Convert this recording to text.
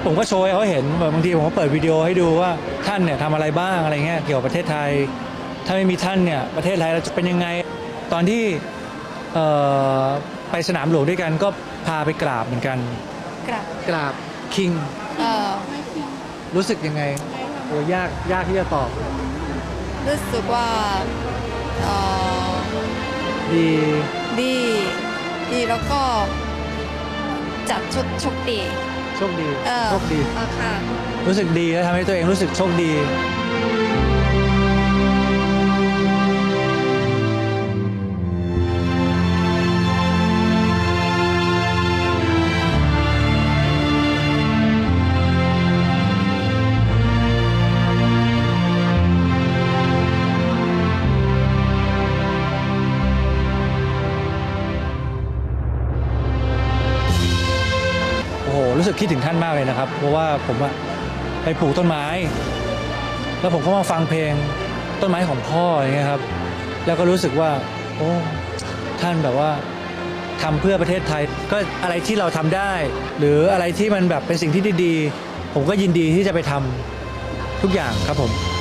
ผมก็โชว์ให้เขาเห็นบางทีผมก็เปิดวิดีโอให้ดูว่าท่านเนี่ยทำอะไรบ้างอะไรเงี้ยเกี่ยวกับประเทศไทยถ้าไม่มีท่านเนี่ยประเทศไทยเราจะเป็นยังไงตอนที่ไปสนามหลวงด้วยกันก็พาไปกราบเหมือนกันกราบคิงรู้สึกยังไงโอ้ยากที่จะตอบรู้สึกว่าดีแล้วก็จัดโชคดีโชคดีค่ะรู้สึกดีแล้วทำให้ตัวเองรู้สึกโชคดีรู้สึกคิดถึงท่านมากเลยนะครับเพราะว่าผมไปปลูกต้นไม้แล้วผมก็มาฟังเพลงต้นไม้ของพ่ออย่างเงี้ยครับแล้วก็รู้สึกว่าโอ้ท่านแบบว่าทำเพื่อประเทศไทยก็อะไรที่เราทำได้หรืออะไรที่มันแบบเป็นสิ่งที่ดีๆผมก็ยินดีที่จะไปทำทุกอย่างครับผม